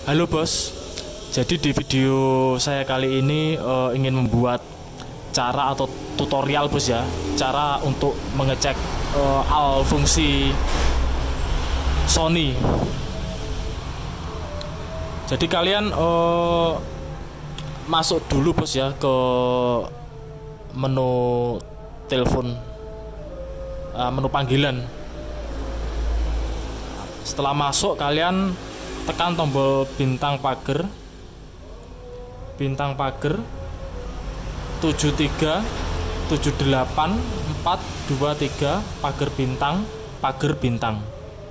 Halo bos, jadi di video saya kali ini ingin membuat cara atau tutorial bos ya, cara untuk mengecek al fungsi Sony. Jadi kalian masuk dulu bos ya ke menu telepon, menu panggilan. Setelah masuk kalian tekan tombol bintang pagar 73 78 423 pagar bintang.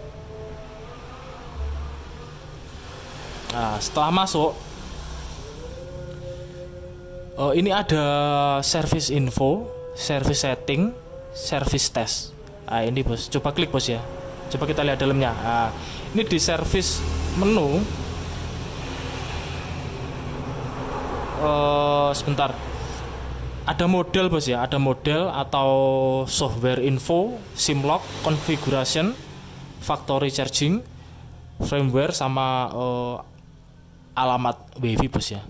Nah, setelah masuk ini ada service info, service setting, service test. Nah, ini bos, coba klik bos ya. Coba kita lihat dalamnya. Nah, ini di service menu. Sebentar. Ada model bos ya, ada model atau software info, SIM lock, configuration, factory charging, firmware sama alamat WiFi bos ya.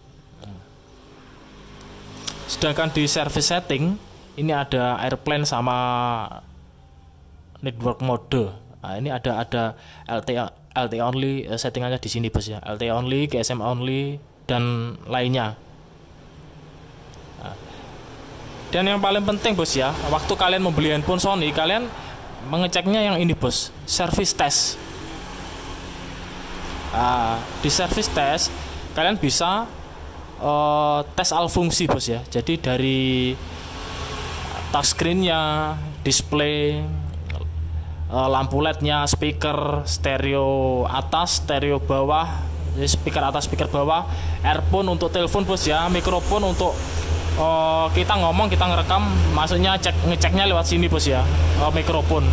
Sedangkan di service setting ini ada airplane sama network mode. Nah, ini ada LTE only, settingannya di sini bos ya. LTE only, GSM only dan lainnya. Nah, dan yang paling penting bos ya, waktu kalian membeli handphone Sony, kalian mengeceknya yang ini bos, service test. Di service test kalian bisa tes al fungsi bos ya. Jadi dari touchscreen-nya, display, lampu LED-nya, speaker, stereo atas, stereo bawah, speaker atas, speaker bawah, earphone untuk telepon bos ya, mikrofon untuk kita ngomong, kita ngerekam, maksudnya ngeceknya lewat sini bos ya, mikrofon,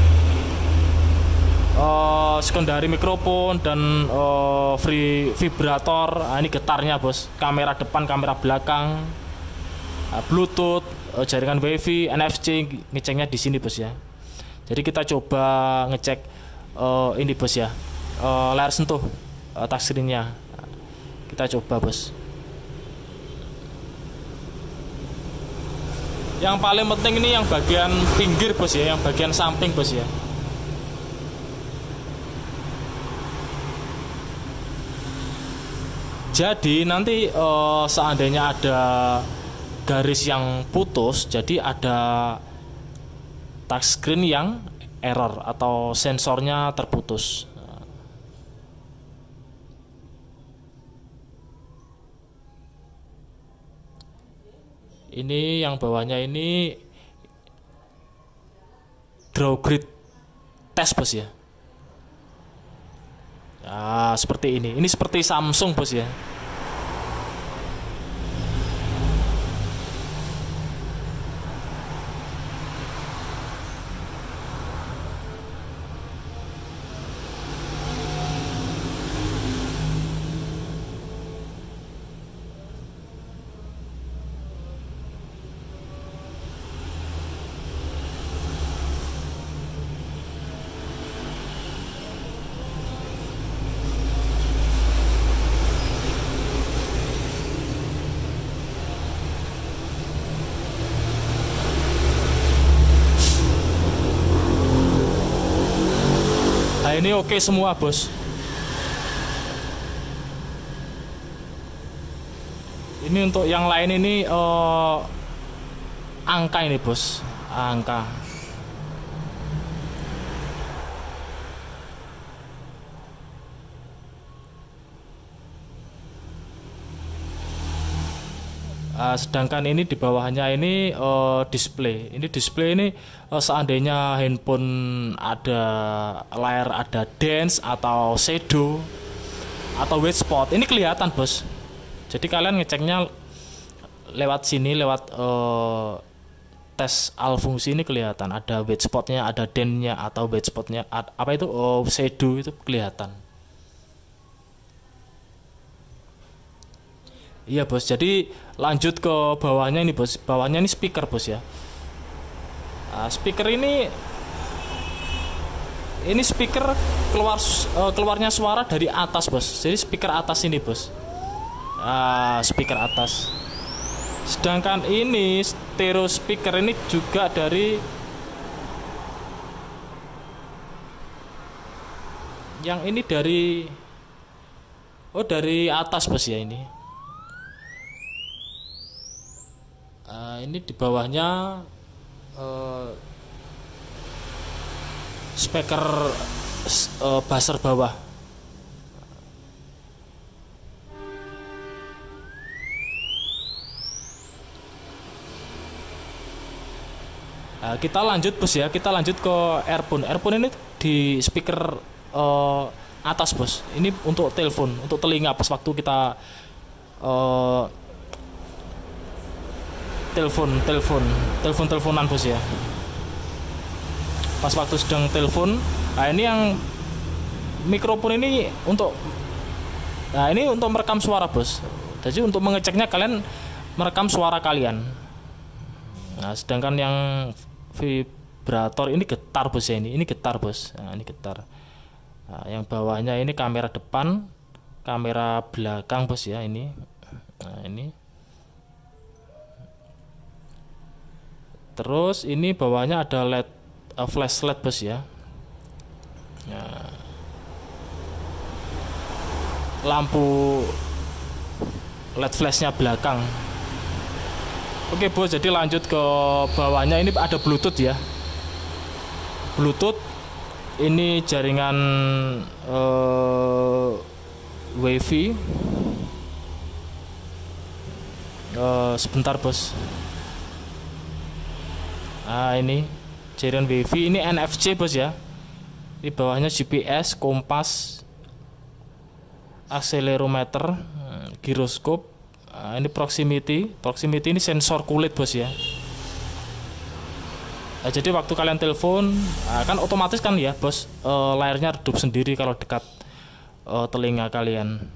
sekundari mikrofon dan free vibrator. Nah, ini getarnya bos, kamera depan, kamera belakang, Bluetooth, jaringan WiFi, NFC, ngeceknya di sini bos ya. Jadi kita coba ngecek ini bos ya, layar sentuh touchscreen-nya. Kita coba bos. Yang paling penting ini yang bagian pinggir bos ya, yang bagian samping bos ya. Jadi nanti seandainya ada garis yang putus, jadi ada touchscreen yang error atau sensornya terputus. Ini yang bawahnya ini draw grid test bos ya. Nah, seperti ini. Ini seperti Samsung bos ya. Nah, ini oke semua bos. Ini untuk yang lain ini angka ini bos, angka. Sedangkan ini di bawahnya ini display. Ini display ini seandainya handphone ada layar ada dance atau shadow atau white spot, ini kelihatan bos. Jadi kalian ngeceknya lewat sini, lewat tes al fungsi ini kelihatan ada white spotnya, ada dance-nya atau white spotnya, apa itu shadow itu kelihatan. Iya bos, jadi lanjut ke bawahnya ini bos. Bawahnya ini speaker bos ya. Speaker ini ini speaker keluarnya suara dari atas bos. Jadi speaker atas ini bos. Speaker atas. Sedangkan ini stereo speaker ini juga dari yang ini dari dari atas bos ya ini. Ini di bawahnya speaker buzzer bawah. Kita lanjut bos ya, kita lanjut ke earphone. Earphone ini di speaker atas bos. Ini untuk telepon, untuk telinga pas waktu kita teleponan bos ya. Pas waktu sedang telepon. Nah ini yang mikrofon ini untuk merekam suara bos. Jadi untuk mengeceknya kalian merekam suara kalian. Nah sedangkan yang vibrator ini getar bos ya, ini getar bos. Nah ini getar. Nah, yang bawahnya ini kamera depan, kamera belakang bos ya ini. Nah ini. Terus ini bawahnya ada LED, flashlight bos ya. Nah, lampu LED flashnya belakang. Oke bos, jadi lanjut ke bawahnya ini ada Bluetooth ya. Bluetooth ini jaringan WiFi. Sebentar bos. Nah ini jaringan WiFi, ini NFC bos ya. Di bawahnya GPS, kompas, akselerometer, giroskop. Nah, ini proximity ini sensor kulit bos ya. Nah, jadi waktu kalian telepon, kan otomatis kan ya bos, layarnya redup sendiri kalau dekat telinga kalian.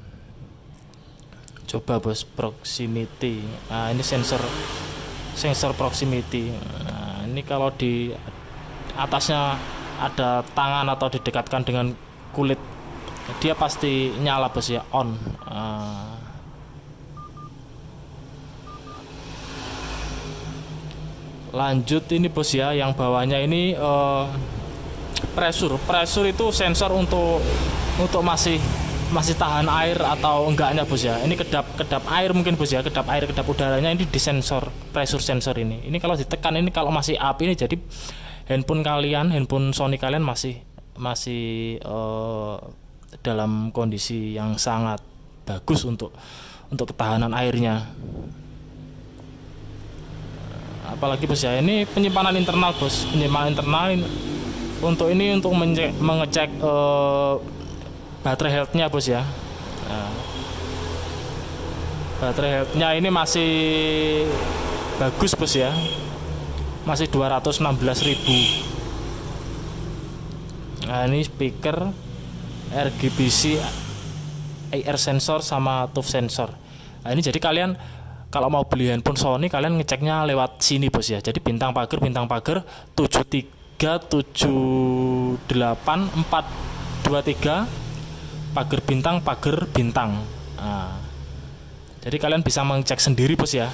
Coba bos, proximity. Nah, ini sensor proximity. Nah, ini kalau di atasnya ada tangan atau didekatkan dengan kulit, dia pasti nyala bos ya, on. Lanjut ini bos ya, yang bawahnya ini pressure itu sensor untuk masih tahan air atau enggaknya bos ya. Ini kedap air mungkin bos ya, kedap udaranya ini di sensor, pressure sensor ini. Ini kalau ditekan ini kalau masih up ini, jadi handphone Sony kalian masih dalam kondisi yang sangat bagus untuk ketahanan airnya. Apalagi bos ya, ini penyimpanan internal bos, untuk mengecek baterai health-nya bos ya. Nah, baterai health-nya ini masih bagus bos ya, masih 216.000. Nah ini speaker RGBC, air sensor sama TUF sensor. Nah ini jadi kalian kalau mau beli handphone Sony, kalian ngeceknya lewat sini bos ya. Jadi bintang pagar 7378423, pagar bintang. Nah, jadi kalian bisa mengecek sendiri bos ya.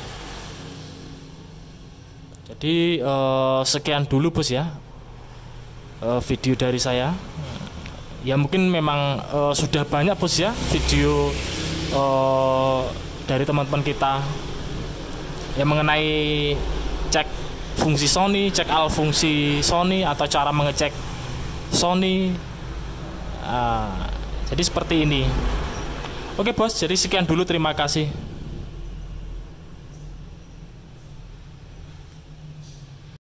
Jadi sekian dulu bos ya, video dari saya. Ya mungkin memang sudah banyak bos ya video dari teman-teman kita yang mengenai cek fungsi Sony, cek al fungsi Sony, atau cara mengecek Sony. Jadi seperti ini. Oke bos, jadi sekian dulu, terima kasih.